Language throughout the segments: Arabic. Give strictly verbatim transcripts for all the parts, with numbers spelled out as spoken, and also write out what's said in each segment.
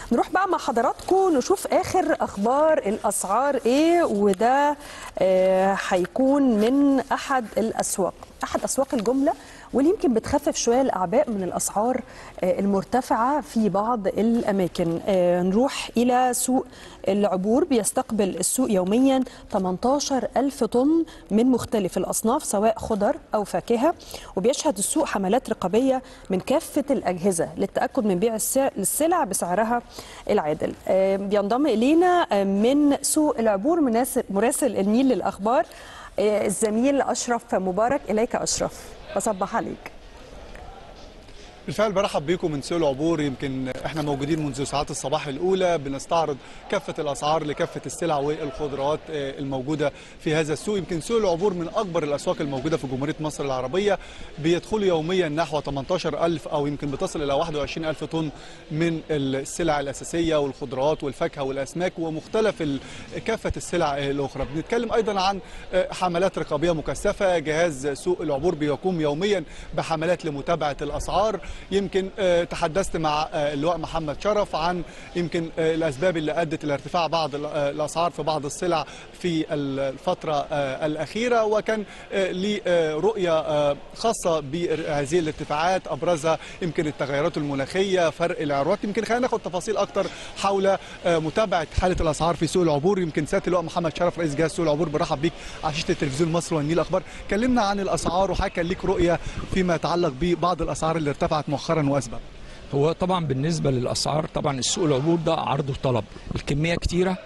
نروح بقى مع حضراتكم نشوف اخر اخبار الاسعار ايه، وده هيكون آه من احد الاسواق احد اسواق الجمله، واللي يمكن بتخفف شويه الاعباء من الاسعار آه المرتفعه في بعض الاماكن. آه نروح الى سوق العبور. بيستقبل السوق يوميا ثمانية عشر ألف طن من مختلف الاصناف سواء خضر او فاكهه، وبيشهد السوق حملات رقابيه من كافه الاجهزه للتاكد من بيع السلع بسعرها العادل. آه بينضم الينا من سوق العبور مراسل النيل للاخبار الزميل أشرف مبارك. إليك أشرف، بصبح عليك. بالفعل برحب بيكم من سوق العبور. يمكن احنا موجودين منذ ساعات الصباح الاولى بنستعرض كافه الاسعار لكافه السلع والخضروات الموجوده في هذا السوق. يمكن سوق العبور من اكبر الاسواق الموجوده في جمهوريه مصر العربيه، بيدخل يوميا نحو ثمانية عشر ألف او يمكن بتصل الى واحد وعشرين ألف طن من السلع الاساسيه والخضروات والفاكهه والاسماك ومختلف كافه السلع الاخرى. بنتكلم ايضا عن حملات رقابيه مكثفه. جهاز سوق العبور بيقوم يوميا بحملات لمتابعه الاسعار. يمكن تحدثت مع اللواء محمد شرف عن يمكن الاسباب اللي ادت الى ارتفاع بعض الاسعار في بعض السلع في الفتره الاخيره، وكان لي رؤيه خاصه بهذه الارتفاعات، ابرزها يمكن التغيرات المناخيه، فرق العروات. يمكن خلينا ناخد تفاصيل اكتر حول متابعه حاله الاسعار في سوق العبور. يمكن سياده اللواء محمد شرف رئيس جهاز سوق العبور، برحب بيك على شاشه التلفزيون مصر والنيل اخبار. كلمنا عن الاسعار وحكى ليك رؤيه فيما يتعلق ببعض الاسعار اللي ارتفعت مؤخرا واسباب. هو طبعا بالنسبه للاسعار، طبعا السوق العبور ده عرض وطلب، الكميه كتيره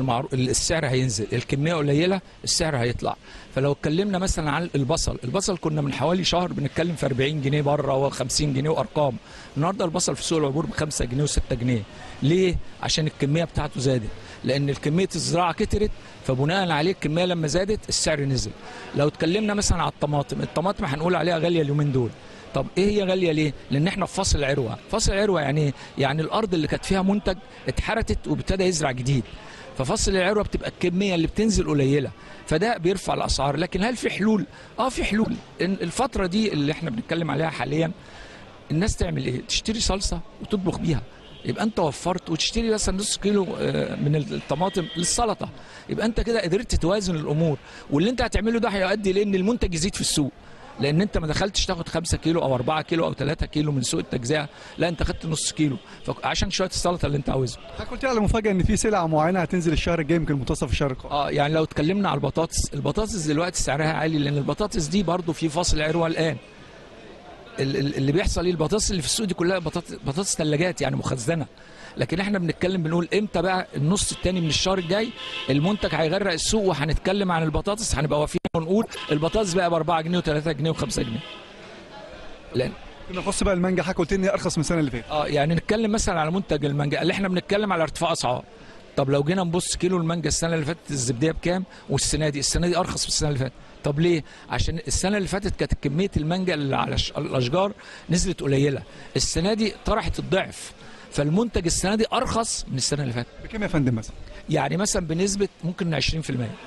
فالسعر هينزل، الكميه قليله السعر هيطلع. فلو اتكلمنا مثلا عن البصل، البصل كنا من حوالي شهر بنتكلم في أربعين جنيه بره و50 جنيه وارقام. النهارده البصل في سوق العبور ب خمسة جنيه و6 جنيه. ليه؟ عشان الكميه بتاعته زادت، لان الكميه الزراعه كترت، فبناء عليه الكميه لما زادت السعر نزل. لو اتكلمنا مثلا على الطماطم، الطماطم هنقول عليها غاليه اليومين دول. طب ايه هي غاليه ليه؟ لان احنا في فصل عروه، فصل عروه يعني يعني الارض اللي كانت فيها منتج اتحرتت وابتدى يزرع جديد. ففصل العروه بتبقى الكميه اللي بتنزل قليله، فده بيرفع الاسعار. لكن هل في حلول؟ اه في حلول. الفتره دي اللي احنا بنتكلم عليها حاليا، الناس تعمل ايه؟ تشتري صلصه وتطبخ بيها، يبقى انت وفرت، وتشتري مثلا نص كيلو من الطماطم للسلطه، يبقى انت كده قدرت توازن الامور. واللي انت هتعمله ده هيؤدي لان المنتج يزيد في السوق، لان انت ما دخلتش تاخد خمسة كيلو او أربعة كيلو او ثلاثة كيلو من سوق التجزئه، لا انت خدت نص كيلو عشان شويه السلطه اللي انت عاوزها. حضرتك قلت لي على مفاجاه ان في سلعه معينه هتنزل الشهر الجاي يمكن منتصف الشهر القادم. اه يعني لو اتكلمنا على البطاطس، البطاطس دلوقتي سعرها عالي، لان البطاطس دي برضو في فصل عروه الان. اللي بيحصل ايه؟ البطاطس اللي في السوق دي كلها بطاطس بطاطس ثلاجات يعني مخزنه. لكن احنا بنتكلم بنقول امتى بقى النص الثاني من الشهر الجاي المنتج هيغرق السوق، وهنتكلم عن البطاطس هنبقى واقفين ونقول البطاطس بقى ب أربعة جنيه و3 جنيه و5 جنيه. لان نخص بقى المانجا، حضرتك قلت لي ارخص من السنه اللي فاتت. اه يعني نتكلم مثلا على منتج المانجا اللي احنا بنتكلم على ارتفاع اسعار. طب لو جينا نبص كيلو المانجا السنه اللي فاتت الزبديه بكام، والسنه دي السنه دي ارخص من السنه اللي فاتت. طب ليه؟ عشان السنه اللي فاتت كانت كميه المانجا اللي على الاشجار نزلت قليله، السنه دي طرحت الضعف، فالمنتج السنه دي ارخص من السنه اللي فاتت. بكام يا فندم مثلا؟ يعني مثلا بنسبه ممكن عشرين في المية.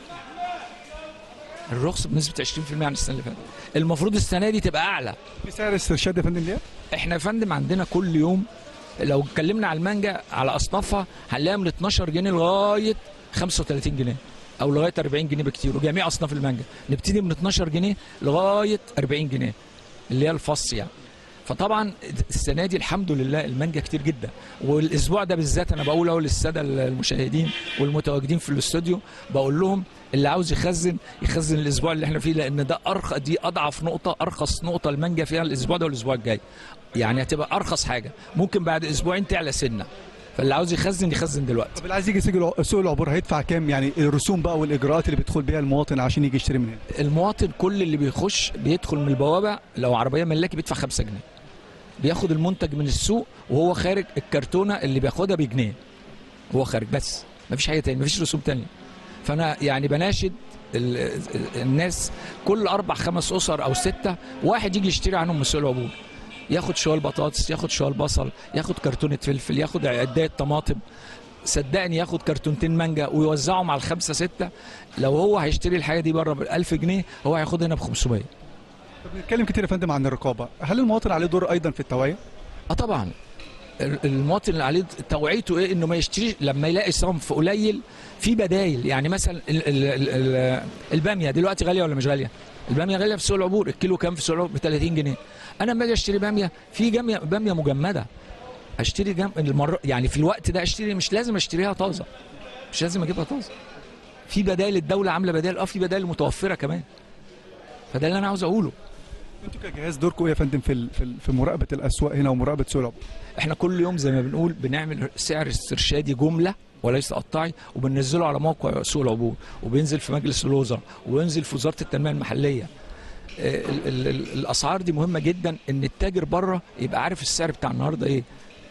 الرخص بنسبه عشرين في المية عن السنه اللي فاتت. المفروض السنه دي تبقى اعلى. في سعر استرشاد يا فندم ليه؟ احنا يا فندم عندنا كل يوم لو اتكلمنا على المانجا على اصنافها هنلاقيها من اتناشر جنيه لغايه خمسة وتلاتين جنيه او لغايه أربعين جنيه بكتير، وجميع اصناف المانجا نبتدي من اتناشر جنيه لغايه أربعين جنيه اللي هي الفص يعني. فطبعا السنه دي الحمد لله المانجا كتير جدا، والاسبوع ده بالذات انا بقول اهو للساده المشاهدين والمتواجدين في الاستوديو، بقول لهم اللي عاوز يخزن يخزن الاسبوع اللي احنا فيه، لان ده ارخص، دي اضعف نقطه، ارخص نقطه المانجا فيها الاسبوع ده والاسبوع الجاي، يعني هتبقى ارخص حاجه، ممكن بعد اسبوعين تعلى سنه، فاللي عاوز يخزن يخزن دلوقتي. طب اللي عايز يجي سوق العبور هيدفع كام؟ يعني الرسوم بقى والاجراءات اللي بيدخل بيها المواطن عشان يجي يشتري من هنا. المواطن كل اللي بيخش بيدخل من البوابه، لو عربيه ملاكي بيدفع خمسة جنيه، بياخد المنتج من السوق وهو خارج الكرتونه اللي بياخدها بجنيه وهو خارج، بس مفيش حاجه تاني، مفيش رسوم تانيه. فانا يعني بناشد الناس كل اربع خمس اسر او سته واحد يجي يشتري عنهم من سوق العبور، ياخد شويه البطاطس، ياخد شويه البصل، ياخد كرتونه فلفل، ياخد عدايه طماطم، صدقني ياخد كرتونتين مانجا ويوزعهم على الخمسه سته. لو هو هيشتري الحاجه دي بره ب ألف جنيه هو هياخدها هنا ب خمسمية. طب بنتكلم كتير يا فندم عن الرقابه، هل المواطن عليه دور ايضا في التوعيه؟ اه طبعا المواطن اللي عليه توعيته ايه؟ انه ما يشتريش لما يلاقي صنف قليل في بدايل. يعني مثلا ال ال ال ال الباميه دلوقتي غاليه ولا مش غاليه؟ الباميه غاليه في سوق العبور، الكيلو كام في سوق العبور؟ ب ثلاثين جنيه. انا لما اجي اشتري باميه في جاميه باميه مجمده، اشتري جم... المر... يعني في الوقت ده اشتري، مش لازم اشتريها طازه، مش لازم اجيبها طازه. في بدائل، الدوله عامله بدائل، اه في بدائل متوفره كمان. فده اللي انا عاوز اقوله. انتوا كجهاز دوركم ايه يا فندم في في في مراقبه الاسواق هنا ومراقبه سوق العبور؟ احنا كل يوم زي ما بنقول بنعمل سعر استرشادي جمله وليس قطاعي، وبننزله على موقع سوق العبور، وبينزل في مجلس الوزراء، وبينزل في وزاره التنميه المحليه. ال ال ال الاسعار دي مهمه جدا، ان التاجر بره يبقى عارف السعر بتاع النهارده ايه.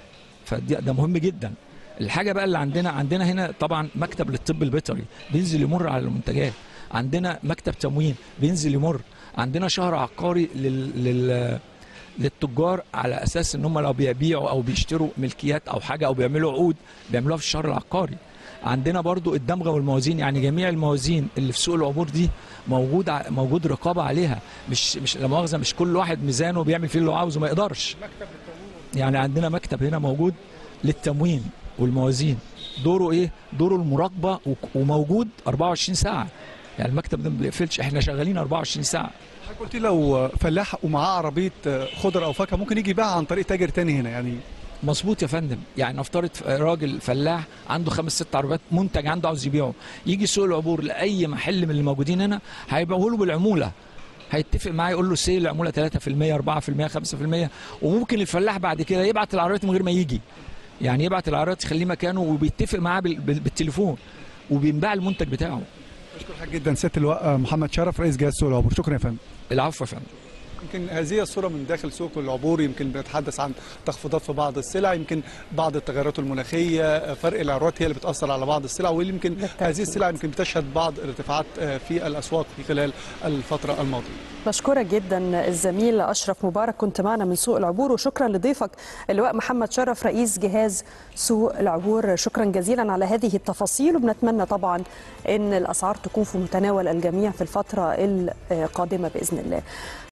فده مهم جدا. الحاجه بقى اللي عندنا عندنا هنا طبعا مكتب للطب البيطري بينزل يمر على المنتجات، عندنا مكتب تموين بينزل يمر، عندنا شهر عقاري لل, لل للتجار على اساس ان هم لو بيبيعوا او بيشتروا ملكيات او حاجه او بيعملوا عقود بيعملوها في الشهر العقاري. عندنا برضو الدمغه والموازين، يعني جميع الموازين اللي في سوق العبور دي موجود موجود رقابه عليها، مش مش لا مؤاخذه مش كل واحد ميزانه بيعمل فيه اللي هو عاوزه ما يقدرش. يعني عندنا مكتب هنا موجود للتموين والموازين، دوره ايه؟ دوره المراقبه وموجود أربعة وعشرين ساعه. يعني المكتب ده ما بيقفلش، احنا شغالين أربعة وعشرين ساعه. حضرتك قلت لو فلاح ومعاه عربيه خضر او فاكهه ممكن يجي يبيعها عن طريق تاجر تاني هنا يعني؟ مظبوط يا فندم. يعني نفترض راجل فلاح عنده خمس ست عربيات منتج عنده عاوز يبيعه، يجي سوق العبور لاي محل من اللي موجودين هنا هيبيعه له بالعموله، هيتفق معاه يقول له سي العموله ثلاثة في المية أربعة في المية خمسة في المية، وممكن الفلاح بعد كده يبعت العربيات من غير ما يجي، يعني يبعت العربيات يخليه مكانه وبيتفق معاه بالتليفون وبينباع المنتج بتاعه. بشكر حضرتك جدا سياده اللواء محمد شرف رئيس جهاز سوق العبور. شكرا يا فندم. العفو يا فندم. يمكن هذه الصورة من داخل سوق العبور، يمكن بنتحدث عن تخفيضات في بعض السلع، يمكن بعض التغيرات المناخية، فرق العروات هي اللي بتأثر على بعض السلع، واللي يمكن هذه السلع يمكن بتشهد بعض الارتفاعات في الأسواق في خلال الفترة الماضية. بشكرك جدا الزميل أشرف مبارك، كنت معنا من سوق العبور، وشكرا لضيفك اللواء محمد شرف رئيس جهاز سوق العبور. شكرا جزيلا على هذه التفاصيل، وبنتمنى طبعا أن الأسعار تكون في متناول الجميع في الفترة القادمة بإذن الله.